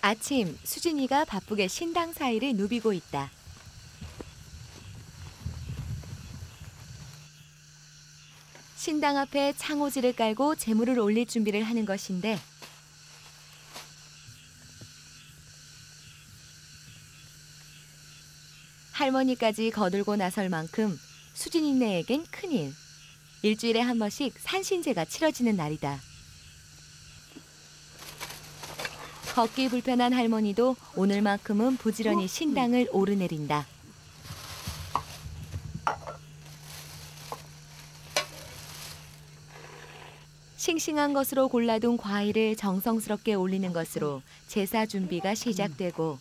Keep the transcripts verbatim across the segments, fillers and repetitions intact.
아침, 수진이가 바쁘게 신당 사이를 누비고 있다. 신당 앞에 창호지를 깔고 재물을 올릴 준비를 하는 것인데 할머니까지 거들고 나설 만큼 수진이네에겐 큰일. 일주일에 한 번씩 산신제가 치러지는 날이다. 걷기 불편한 할머니도 오늘만큼은 부지런히 신당을 오르내린다. 싱싱한 것으로 골라둔 과일을 정성스럽게 올리는 것으로 제사 준비가 시작되고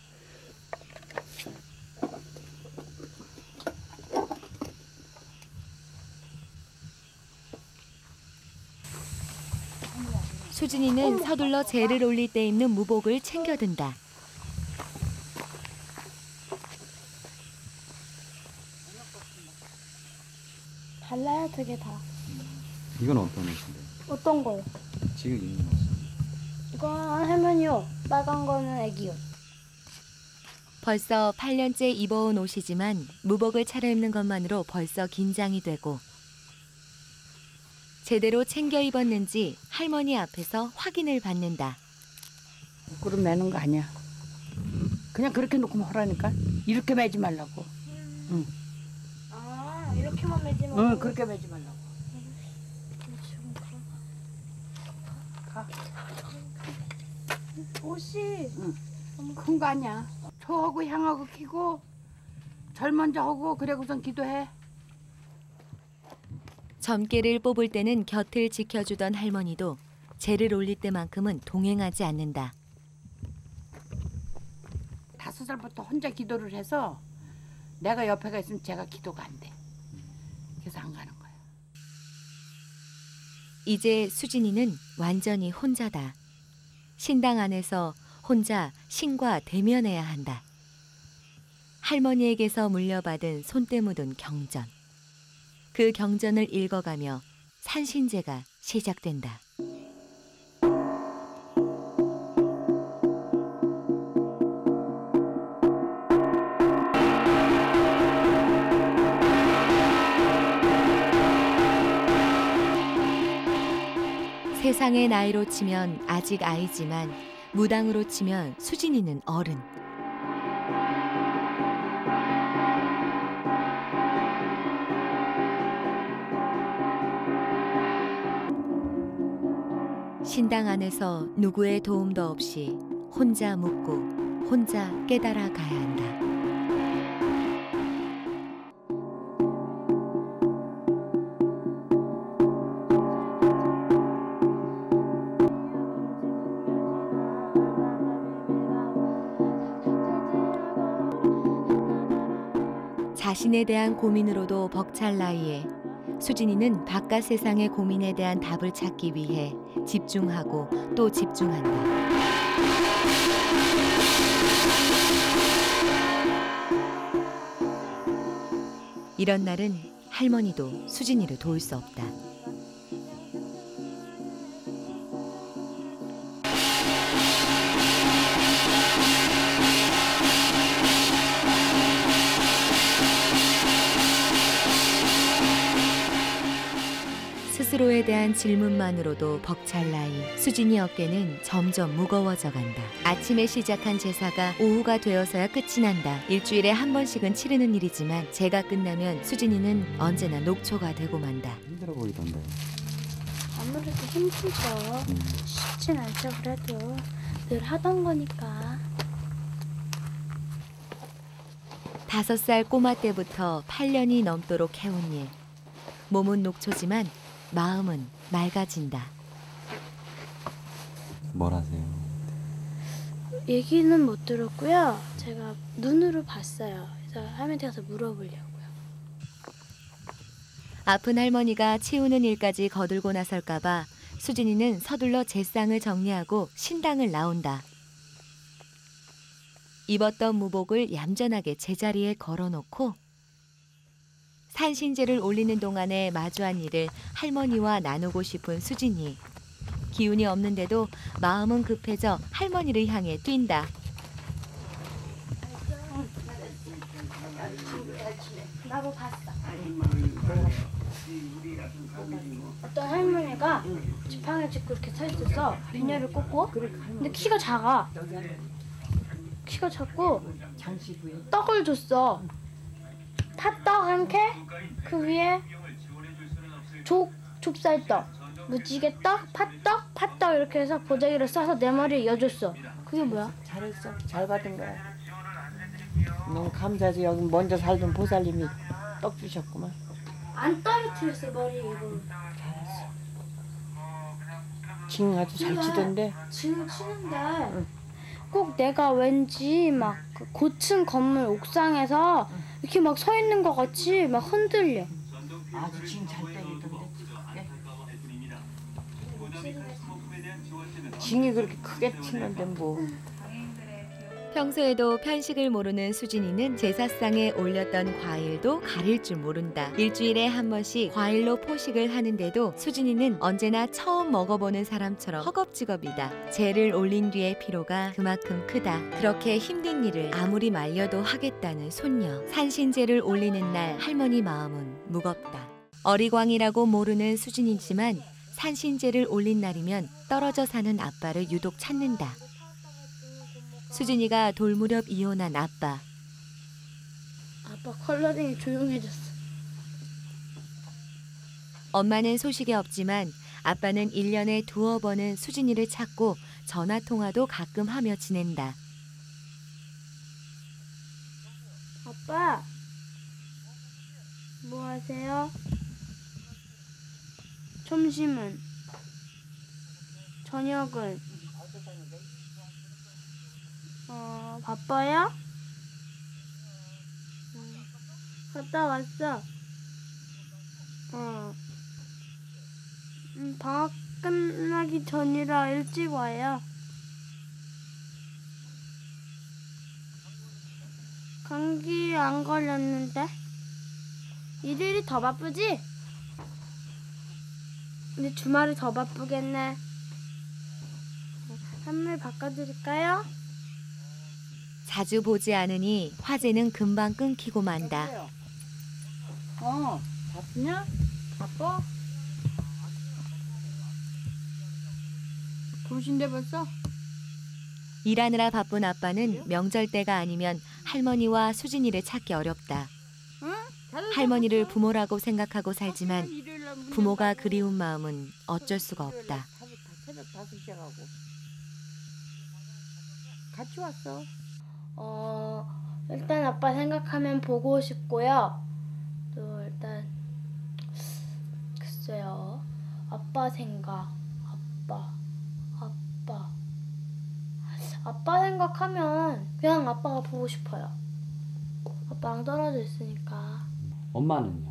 수진이는 서둘러 제를 올릴 때 입는 무복을 챙겨든다. 달라요, 두 개 다. 이건 어떤 옷인데? 어떤 거요? 지금 입는 옷은? 이건 할머니 옷, 빨간 거는 애기 옷. 벌써 팔 년째 입어온 옷이지만 무복을 차려입는 것만으로 벌써 긴장이 되고 제대로 챙겨 입었는지 할머니 앞에서 확인을 받는다. 부끄럼 매는 거 아니야. 그냥 그렇게 놓고 하라니까. 이렇게 매지 말라고. 응. 아, 이렇게만 매지 말고. 응, 그렇게 매지 말라고. 가. 옷이 응. 큰 거 아니야. 초하고 향하고 키고 절 먼저 하고 그래 우선 기도해. 점괘를 뽑을 때는 곁을 지켜주던 할머니도 제를 올릴 때만큼은 동행하지 않는다. 다섯 살부터 혼자 기도를 해서 내가 옆에가 있으면 제가 기도가 안 돼. 그래서 안 가는 거야. 이제 수진이는 완전히 혼자다. 신당 안에서 혼자 신과 대면해야 한다. 할머니에게서 물려받은 손때 묻은 경전. 그 경전을 읽어가며 산신제가 시작된다. 세상의 나이로 치면 아직 아이지만 무당으로 치면 수진이는 어른. 신당 안에서 누구의 도움도 없이 혼자 묻고 혼자 깨달아 가야 한다. 자신에 대한 고민으로도 벅찰 나이에 수진이는 바깥 세상의 고민에 대한 답을 찾기 위해 집중하고 또 집중한다. 이런 날은 할머니도 수진이를 도울 수 없다. 스스로에 대한 질문만으로도 벅찰 나이. 수진이 어깨는 점점 무거워져 간다. 아침에 시작한 제사가 오후가 되어서야 끝이 난다. 일주일에 한 번씩은 치르는 일이지만 제가 끝나면 수진이는 언제나 녹초가 되고 만다. 힘들어 보이던데. 아무래도 힘들죠. 음. 쉽진 않죠, 그래도. 늘 하던 거니까. 다섯 살 꼬마 때부터 팔 년이 넘도록 해온 일. 몸은 녹초지만 마음은 맑아진다. 뭘 하세요? 얘기는 못 들었고요. 제가 눈으로 봤어요. 그래서 할머니한테 가서 물어보려고요. 아픈 할머니가 치우는 일까지 거들고 나설까 봐 수진이는 서둘러 제상을 정리하고 신당을 나온다. 입었던 무복을 얌전하게 제자리에 걸어놓고 산신제를 올리는 동안에 마주한 일을 할머니와 나누고 싶은 수진이 기운이 없는데도 마음은 급해져 할머니를 향해 뛴다. 나도 봤어. 어떤 할머니가 지팡이 짚고 이렇게 서 있었어. 비녀를 꽂고. 근데 키가 작아. 키가 작고 떡을 줬어. 팥떡 한 개, 그 위에 족, 좁쌀떡, 무지개떡, 팥떡, 팥떡 이렇게 해서 보자기를 싸서 내 머리에 이어줬어. 그게 뭐야? 잘했어. 잘 받은 거야. 너무 감사해서 여기 먼저 살던 보살님이 떡 주셨구만. 안 떨어뜨렸어 머리 이거. 징 아주 잘 치던데. 지금 치는데 꼭 내가 왠지 막 그 고층 건물 옥상에서 이렇게 막 서 있는 것 같이 막 흔들려. 아주 징 잘 때리던데. 징이 그렇게 크게 치는데 뭐. 평소에도 편식을 모르는 수진이는 제사상에 올렸던 과일도 가릴 줄 모른다. 일주일에 한 번씩 과일로 포식을 하는데도 수진이는 언제나 처음 먹어보는 사람처럼 허겁지겁이다. 제를 올린 뒤의 피로가 그만큼 크다. 그렇게 힘든 일을 아무리 말려도 하겠다는 손녀. 산신제를 올리는 날 할머니 마음은 무겁다. 어리광이라고 모르는 수진이지만 산신제를 올린 날이면 떨어져 사는 아빠를 유독 찾는다. 수진이가 돌 무렵 이혼한 아빠. 아빠 컬러링이 조용해졌어. 엄마는 소식이 없지만 아빠는 일 년에 두어 번은 수진이를 찾고 전화통화도 가끔 하며 지낸다. 아빠, 뭐 하세요? 점심은? 저녁은? 어, 바빠요? 응. 갔다 왔어. 어. 음, 방학 끝나기 전이라 일찍 와요. 감기 안 걸렸는데? 일요일이 더 바쁘지? 근데 주말이 더 바쁘겠네. 한물 바꿔드릴까요? 자주 보지 않으니 화제는 금방 끊기고 만다. 어, 바쁘냐? 바빠? 도신데 벌써? 일하느라 바쁜 아빠는 명절 때가 아니면 할머니와 수진이를 찾기 어렵다. 응? 할머니를 부모라고 생각하고 살지만 부모가 그리운 마음은 어쩔 수가 없다. 새벽 다섯 시에 가고. 같이 왔어. 어, 일단 아빠 생각하면 보고 싶고요. 또 일단 글쎄요. 아빠 생각, 아빠, 아빠, 아빠 생각하면 그냥 아빠가 보고 싶어요. 아빠랑 떨어져 있으니까. 엄마는요?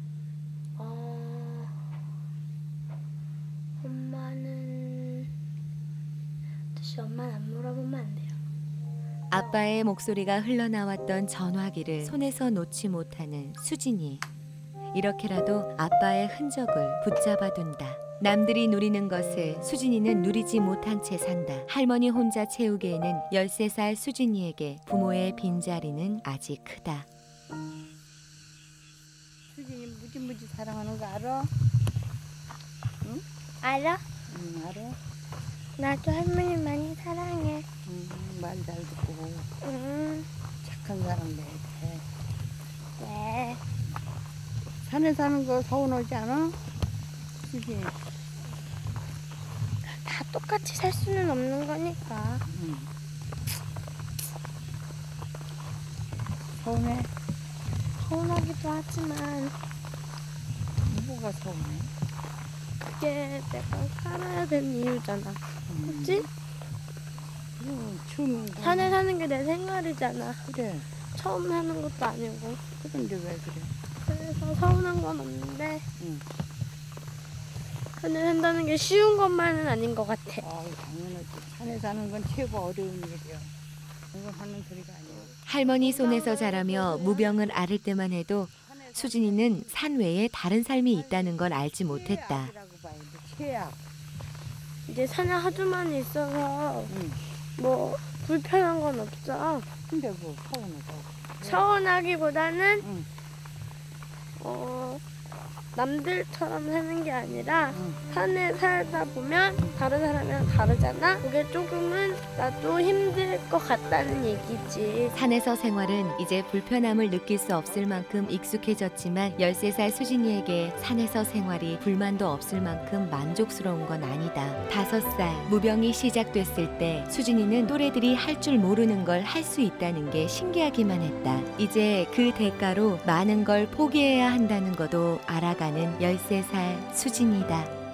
어, 엄마는 다시 엄마는 안 물어보면 안 돼요. 아빠의 목소리가 흘러나왔던 전화기를 손에서 놓지 못하는 수진이. 이렇게라도 아빠의 흔적을 붙잡아둔다. 남들이 누리는 것을 수진이는 누리지 못한 채 산다. 할머니 혼자 채우기에는 열세 살 수진이에게 부모의 빈자리는 아직 크다. 수진이 무지무지 사랑하는 거 알아? 알아? 응, 알아? 나도 할머니 많이 사랑해. 응, 말 잘 듣고 응, 착한 사람 돼. 네. 산에 사는 거 서운하지 않아? 수진이. 다 똑같이 살 수는 없는 거니까. 응. 서운해? 서운하기도 하지만 뭐가 서운해? 그게 내가 살아야 되는 이유잖아. 그치? 응, 처음 산에 사는 게 내 생활이잖아. 그래. 처음 사는 것도 아니고. 그런데 왜 그래? 그래서 서운한 건 없는데 응. 산에 산다는 게 쉬운 것만은 아닌 것 같아. 아유, 당연하지. 산에 사는 건 최고 어려운 일이야. 이거 하는 소리가 아니야. 할머니 손에서 자라며 무병을 앓을 때만 해도 수진이는 산 외에 다른 삶이 있다는 걸 알지 못했다. 최악이라고 봐야 돼. 최악. 이제 산에 하도 많이 있어서 응. 뭐 불편한 건 없어. 근데 뭐 서운해서. 서운하기보다는 응. 어, 남들처럼 사는 게 아니라 응. 산에 살다 보면 다른 사람이랑 다르잖아. 그게 조금은 나도 힘들 것 같다는 얘기지. 산에서 생활은 이제 불편함을 느낄 수 없을 만큼 익숙해졌지만 열세 살 수진이에게 산에서 생활이 불만도 없을 만큼 만족스러운 건 아니다. 다섯 살 무병이 시작됐을 때 수진이는 또래들이 할 줄 모르는 걸 할 수 있다는 게 신기하기만 했다. 이제 그 대가로 많은 걸 포기해야 한다는 것도 알아가는 열세 살 수진이다.